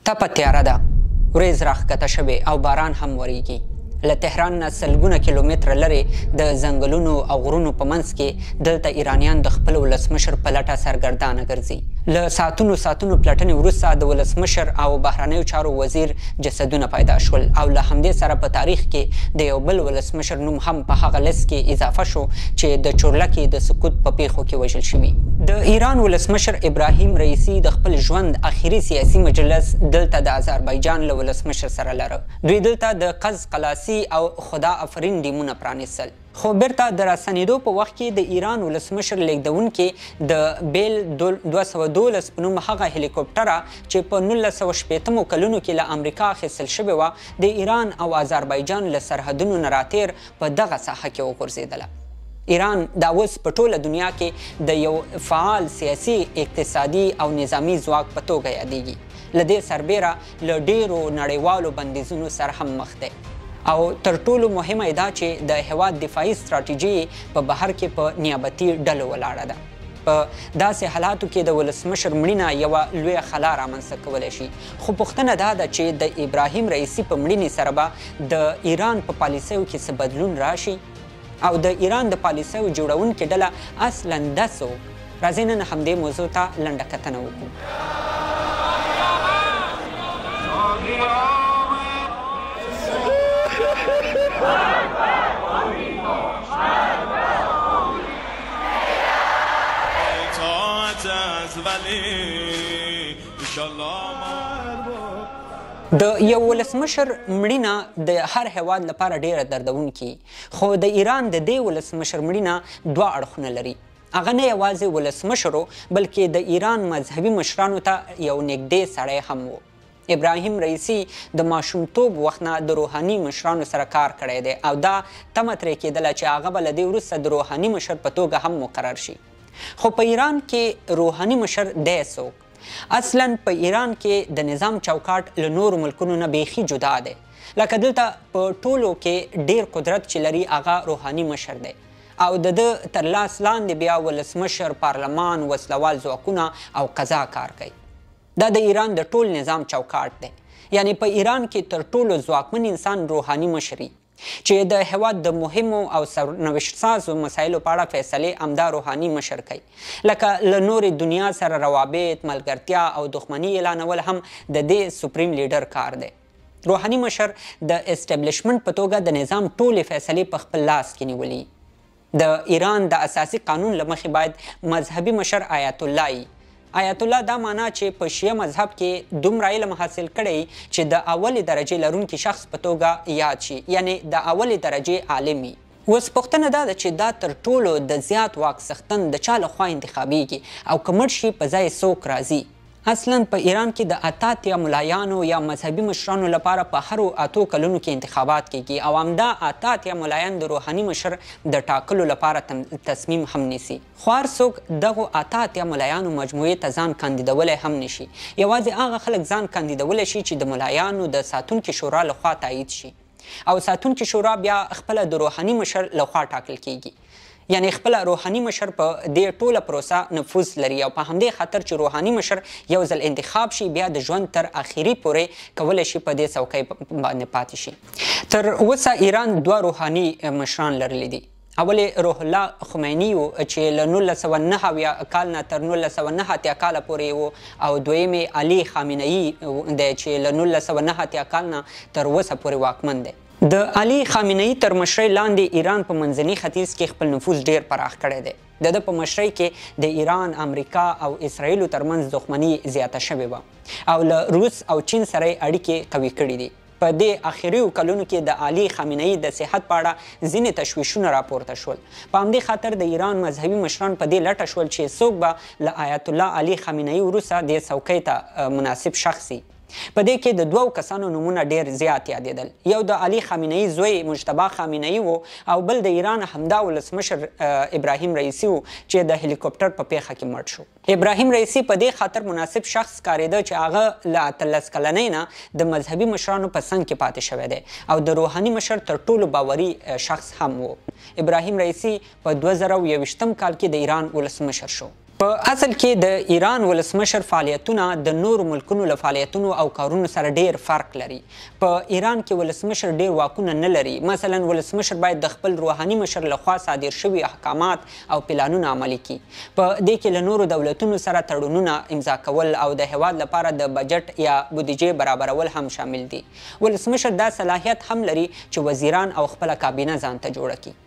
تپه تیاره ده، ورېځ راښکته شوې او باران هم وریږي. له تهران نه سلګونه کیلومتره لرې د ځنګلونو او غرونو په منځ کې دلته ایرانیان د خپل ولسمشر په لټه سرګردانه ګرځي. له ساعتونو پلټنې وروسته د ولسمشر او بهرنیو چارو وزیر جسدونه پیدا شول او له همدې سره په تاریخ کې د یو بل ولسمشر نوم هم په هغه لیست کې اضافه شو چې د چورلکې د سقوط په پیښو کې وژل شوي. د ایران ولسمشر ابراهيم رئيسي د خپل ژوند اخیری سیاسي مجلس دلته د آذربایجان له ولسمشر سره لره. دوی دلته د قز قلاسی او خدا افرین ډیمونه پرانیستل. خو بیرته د راسنیدو په وخت کې د ایران ولسمشر لیږدونکي د بیل 212 په نوم هغه هلیکوپټره چې په 1960 کلونو کې له امریکا اخیستل شوې وه د ایران او آذربایجان له سرحدونو نه راتېر په دغه ساحه کې وغورځېدله. ایران دا اوس په ټوله دنیا کې د یو فعال سیاسي، اقتصادي او نظامی ځواک په توګه یادېږي. له دې سربېره له ډېرو نړیوالو بندیزونو سره هم مخ دی او تر ټولو مهمه دا چې د هیواد دفاعي ستراتیژي په بهر کې په نیابتي ډلو ولاړه ده. په داسې حالاتو کې د ولسمشر مړینه یوه لویه خلا رامنځته کولی شي. خو پوښتنه دا ده چې د ابراهیم رئیسي په مړینې سره به د ایران په پالیسیو کې څه بدلون راشي او د ایران د پالیسیو جوړونکې ډله اصلا ده څوک؟ راځئ نن همدې موضوع ته لنډه کتنه وکړو. د یو ولسمشر مړینه د هر هیواد لپاره ډیره دردونکې، خو د ایران د دې ولسمشر مړینه دوه اړخونه لري. هغه نه یوازې ولسمشر بلکې د ایران مذهبي مشرانو ته یو نږدې سړی هم و. ابراهیم رئیسي د ماشومتوب وخت نه د روحاني مشرانو سره کار کړی دی او دا تمه ترې کېدله چې هغه به له دې وروسته د روحاني مشر په توګه هم مقرر شي. خو په ایران کې روحاني مشر دی څوک؟ اصلا په ایران کې د نظام چوکاټ له نورو ملکونو نه بیخي جدا دی. لکه دلته په ټولو کې ډیر قدرت چې لري هغه روحاني مشر دی او د ده تر لاس لاندې بیا ولسمشر، پارلمان، وسلوال ځواکونه او قضا کار کوي. دا د ایران د ټول نظام چوکاټ دی. یعنی په ایران کې تر ټولو ځواکمن انسان روحاني مشري چې د هیواد د مهمو او سرنوشت سازو مسایلو په اړه فیصلې همدا روحاني مشر کوي. لکه له نورې دنیا سره روابط، ملګرتیا او دښمني اعلانول هم د دې سپریم لیډر کار دی. روحاني مشر د اسټابلیشمنټ په توګه د نظام ټولې فیصلې په خپل لاس کې نیولي. د ایران د اساسي قانون له مخې باید مذهبي مشر آیت الله وي. آیت الله دا معنا چې په شیعه مذهب کې دومره علم حاصل کړی چې د اولې درجې لرونکي شخص په توګه یاد شي، یعنی د اولې درجې عالم وي. اوس پوښتنه دا ده چې دا تر ټولو د زیات واک څښتن د چا لخوا انتخابیږي او که مړ شي په ځای څوک راځي؟ اصلا په ایران کې د اتاتیا ملایانو یا مذهبي مشرانو لپاره په هرو 8 کلونو کې انتخابات کیږي او همدا اتاتیا ملایان د روحاني مشر د ټاکلو لپاره تصمیم هم نیسي. خو هر څوک دغو اتاتیا ملایانو مجموعې ته ځان کاندیدولی هم نشي. یوازې هغه خلک ځان کاندیدولی شي چې د ملایانو د ساتونکي شورا لخوا تایید شي او ساتونکي شورا بیا خپله د روحاني مشر لخوا ټاکل کیږي. یعنی خپل روحاني مشر په دې ټوله پروسه نفوذ لري او په همدې خاطر چې روحاني مشر یو ځل انتخاب شي بیا د ژوند تر اخري پورې کولی شي په دې څوکۍ باندې پاتې شي. تر اوسه ایران دوه روحاني مشران لرلی دي. اول روح الله خمیني و چې له 1909 کال نه تر 1909 کال پورې و او دویم علي خامنه‌ای دی چې له 1909 کال نه تر اوسه پورې واکمن دی. د علي خامنه‌ای تر مشرۍ لاندې ایران په منځني ختیځ کې خپل نفوذ ډیر پراخ کړی دی. د ده په مشرۍ کې د ایران، امریکا او اسرائیلو ترمنځ دښمني زیاته شوې وه او له روس او چین سره یې اړیکې قوي کړي دي. په دې اخریو کلونو کې د علي خامنه‌ای د صحت په اړه ځینې تشویشونه راپورته شول. په همدې خاطر د ایران مذهبي مشران په دې لټه شول چې څوک به له آیت الله علي خامنه‌ای وروسته دې څوکۍ ته مناسب شخص وي. په دې کې د دوو کسانو نومونه ډیر زیات یادېدل. یو د علي خامنه‌ای زوی مجتبی خامنه‌ای و او بل د ایران همدا ولسمشر ابراهیم رئیسي و چې د هلیکوپټر په پیښه کې مړ شو. ابراهیم رئیسي په دې خاطر مناسب شخص ښکارېده چې هغه له 18 کلنۍ نه د مذهبي مشرانو په څنګ کې پاتې شوی دی او د روحاني مشر تر ټولو باوري شخص هم و. ابراهیم رئیسي په 2021 کال کې د ایران ولسمشر شو. په اصل کې د ایران ولسمشر فعالیتونه د نورو ملکونو له فعالیتونو او کارونو سره ډیر فرق لري. په ایران کې ولسمشر ډیر واکونه نه لري. مثلا ولسمشر باید د خپل روحاني مشر لخوا صادر شوي احکامات او پلانونه عملي کړي. په دې کې له نورو دولتونو سره تړونونه امضا کول او د هیواد لپاره د بجټ یا بودیجې برابرول هم شامل دي. ولسمشر دا صلاحیت هم لري چې وزیران او خپله کابینه ځان ته جوړه کړي.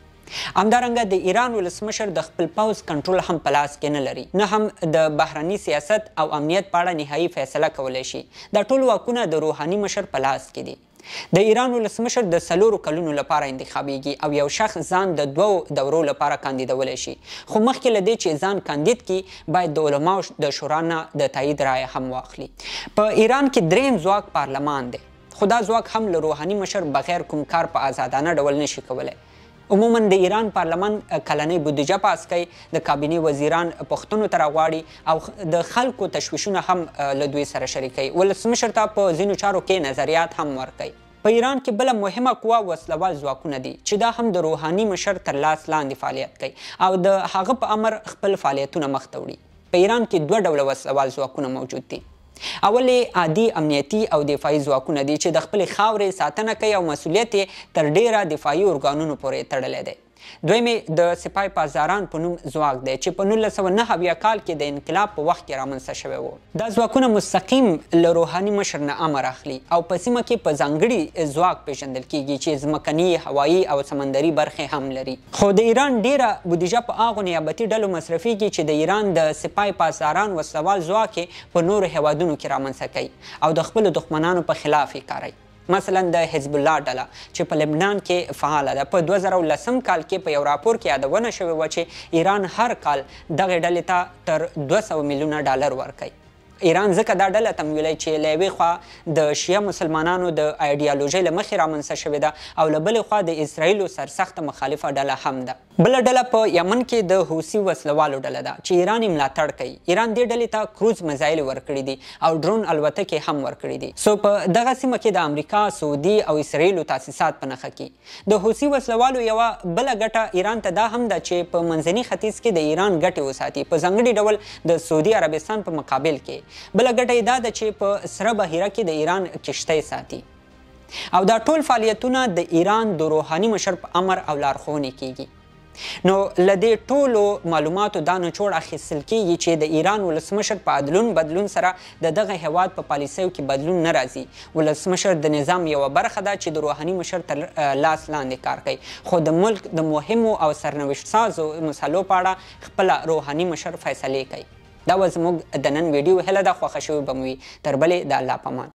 همدارنګه د ایران ولسمشر د خپل پوځ کنټرول هم په لاس کې نه لري، نه هم د بهرني سیاست او امنیت په اړه نهایي فیصله کولی شي. دا ټول واکونه د روحاني مشر په لاس کې دي. د ایران ولسمشر د 4 کلونو لپاره انتخابیږي او یو شخص ځان د 2 دورو لپاره کاندیدولی شي، خو مخکې له دې چې ځان کاندید کړي باید د علماو د شورا نه د تایید رایه هم واخلي. په ایران کې دریم ځواک پارلمان دی، خو دا ځواک هم له روحاني مشر بغیر کوم کار په آزادانه ډول نشي کولی. عموما د ایران پارلمان کلنۍ بودیجه پاس کوي، د کابینې وزیران پوښتنو ته راغواړي او د خلکو تشویشونه هم له دوی سره شریکوي. ولسمشر ته په ځینو چارو کې نظریات هم ورکوي. په ایران کې بله مهمه قوه وسلوال ځواکونه دي چې دا هم د روحاني مشر تر لاس لاندې فعالیت کوي او د هغه په امر خپل فعالیتونه مخ ته وړي. په ایران کې 2 ډوله وسلوال ځواکونه موجود دي. اول عادي امنیتي او دفاعي ځواکونه دي چې د خپلې خاورې ساتنه کوي او مسوولیت یې تر ډیره دفاعي ارګانونو پورې تړلی دی. دویم د سپاه پاسداران په نوم ځواک دی چې په 1909 کال کې د انقلاب په وخت کې رامنځته شوی و. دا ځواکونه مستقیم له روحاني مشر نه امر اخلي او په سیمه کې په ځانګړي ځواک پیژندل کیږي چې ځمکني، هوایي او سمندري برخې هم لري. خو د ایران ډیره بودیجه په هغو نیابتي ډلو مصرفیږي چې د ایران د سپاه پاسداران وسلوال ځواک په نورو هیوادونو کې رامنځته کوي او د خپلو دښمنانو په خلاف یې کاروي. مثلا د حزب الله ډله چې په لبنان کې فعاله ده، په 2010 کال کې په یو راپور کې یادونه شوې وه چې ایران هر کال دغې ډلې ته تر 200 میلیونه ډالر ورکوي. ایران ځکه دا ډله تمویلوي چې له یوې خوا د شیعه مسلمانانو د ایډیالوژۍ له مخې رامنځته شوې ده او له بلې خوا د اسرائیلو سرسخته مخالفه ډله هم ده. بله ډله په یمن کې د حوثي وسلوالو ډله ده چې ایران یې ملاتړ کوي. ایران دې ډلې ته کروز میزایل ورکړي دي او ډرون الوتکې هم ورکړي دي. سو په دغه سیمه کې د امریکا، سعودي او اسرائیلو تاسیسات په نښه کې. د حوثي وسلوالو یوه بله ګټه ایران ته دا هم ده چې په منځني ختیځ کې د ایران ګټې وساتي، په ځانګړي ډول د سعودي عربستان په مقابل کې. بله ګټه یې دا ده چې په سره بحیره کې د ایران کشتۍ ساتي. او دا ټول فعالیتونه د ایران د روحاني مشر په امر او لارښوونې کیږي. نو له دې ټولو معلوماتو دا نچوړ اخیستل کیږي چې د ایران ولسمشر په عدلون بدلون سره د دغه هیواد په پالیسیو کې بدلون نه راځي. ولسمشر د نظام یوه برخه ده چې د روحاني مشر تر لاس لاندې کار کوي، خو د ملک د مهمو او سرنوشت سازو مسلو په اړه خپله روحاني مشر فیصلې کوي. دا و زموږ د نن ویډیو هیله ده خوښه شوې به مو وي. تر بلې د الله په امان.